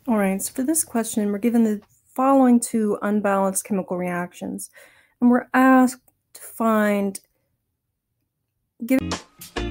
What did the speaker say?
All right, so for this question, we're given the following two unbalanced chemical reactions, and we're asked to find, give